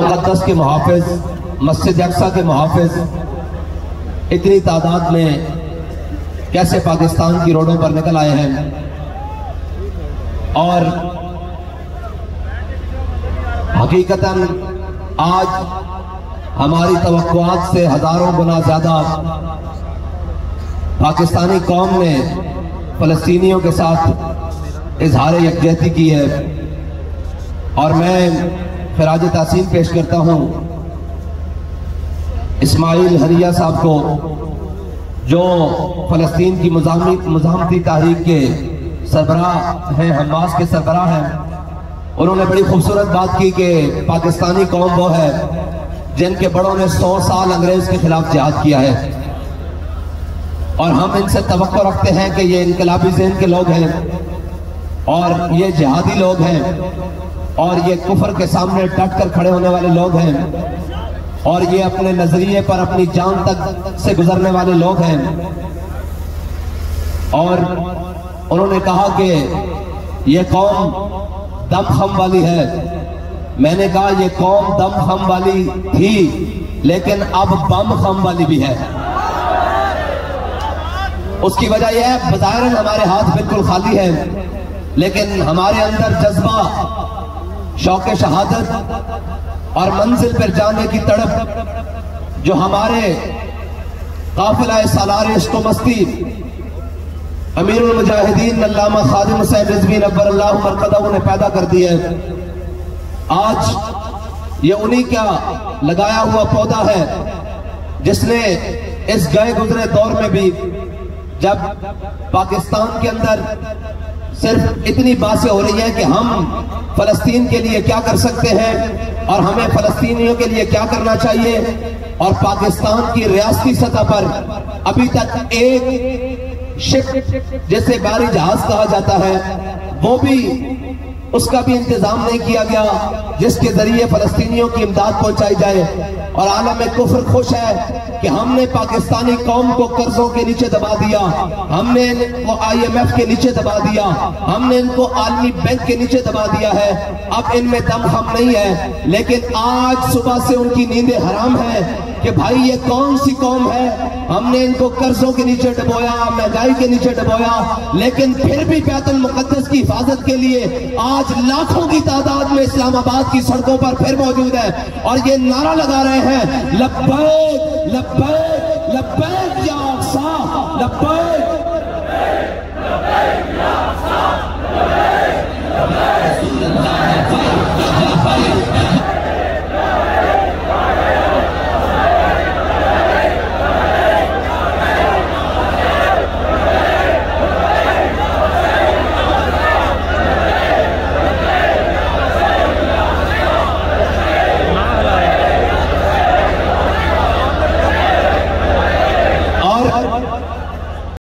मुक़द्दस के मुहाफ़िज़, मस्जिद अक्सा के मुहाफ़िज़ इतनी तादाद में कैसे पाकिस्तान की रोडों पर निकल आए हैं और हकीकतन आज हमारी तवक्कुआत से हजारों गुना ज्यादा पाकिस्तानी कौम ने फ़लस्तीनियों के साथ इजहार यकजहती की है। और मैं खिराज तासीम पेश करता हूँ इस्माइल हनिया साहब को, जो फ़लस्तीन की मुज़ाहमती तहरीक के सरबराह हैं, हमास के सरबराह हैं। उन्होंने बड़ी खूबसूरत बात की कि पाकिस्तानी कौम वो है जिनके बड़ों ने 100 साल अंग्रेज के खिलाफ जिहाद किया है और हम इनसे तवक्को रखते हैं कि ये इनकलाबी ज़हन के लोग हैं और ये जिहादी लोग हैं और ये कुफर के सामने डट कर खड़े होने वाले लोग हैं और ये अपने नजरिए पर अपनी जान तक से गुजरने वाले लोग हैं। और उन्होंने कहा कि ये कौम दम खम वाली है। मैंने कहा ये कौम दम खम वाली थी, लेकिन अब बम खम वाली भी है। उसकी वजह यह है, बज़ाहिरन हमारे हाथ बिल्कुल खाली है, लेकिन हमारे अंदर जज्बा, शौक़ शहादत और मंजिल पर जाने की तड़प जो हमारे काफिला सालार इश्क़ व मस्ती अमीरुल मुजाहिदीन अल्लामा खादिम हुसैन रिज़वी नव्वरल्लाहु मरक़दहू ने पैदा कर दी है, आज ये उन्हीं का लगाया हुआ पौधा है जिसने इस गए गुजरे दौर में भी, जब पाकिस्तान के अंदर सिर्फ इतनी बातें हो रही हैं कि हम फ़लस्तीन के लिए क्या कर सकते हैं और हमें फ़लस्तीनियों के लिए क्या करना चाहिए, और पाकिस्तान की रियासती सतह पर अभी तक एक शिप जिसे बारी जहाज कहा जाता है वो भी, उसका भी इंतजाम नहीं किया गया जिसके जरिए फ़लस्तीनियों की इमदाद पहुंचाई जाए। और आलम कुफ्र खुश है कि हमने पाकिस्तानी कौम को कर्जों के नीचे दबा दिया, हमने इनको IMF के नीचे दबा दिया, हमने इनको आलमी बैंक के नीचे दबा दिया है। अब इनमें दम खम नहीं है, लेकिन आज सुबह से उनकी नींदें हराम है कि भाई ये कौन सी कौम है। हमने इनको कर्जों के नीचे डबोया, महंगाई के नीचे डबोया, लेकिन फिर भी बैतुल मुक़द्दस की हिफाजत के लिए आज लाखों की तादाद में इस्लामाबाद की सड़कों पर फिर मौजूद है और ये नारा लगा रहे हैं, लब्बैक लब्बैक लब्बैक या अक़सा, लब्बैक